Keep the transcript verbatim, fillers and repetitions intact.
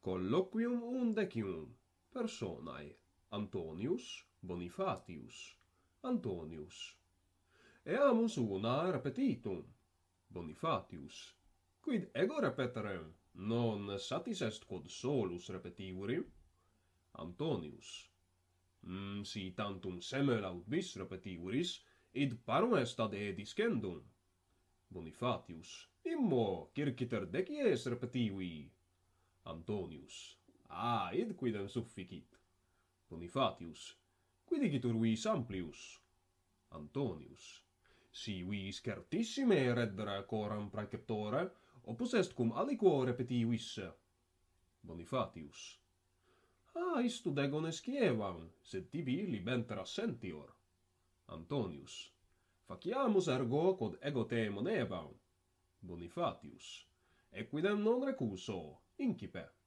Colloquium undecium. Personae. Antonius, Bonifatius. Antonius. Eamus una repetitum. Bonifatius. Quid ego repeterem? Non satis est quod solus repetivuri? Antonius. Mm, si tantum semel aut bis repetivuris, id parum est ad e discendum. Bonifatius. Immo, circiter decies repetivi. Antonius. Ah, id quidem sufficit. Bonifatius. Quid igitur vis amplius? Antonius. Si vis certissime reddere coram praeceptore, opus est cum aliquo repetivis. Bonifatius. Ah, istud ego nescievam, sed tibi libenter assentior. Antonius. Faciamus ergo quod ego te monevam. Bonifatius. Equidem non recuso, incipe.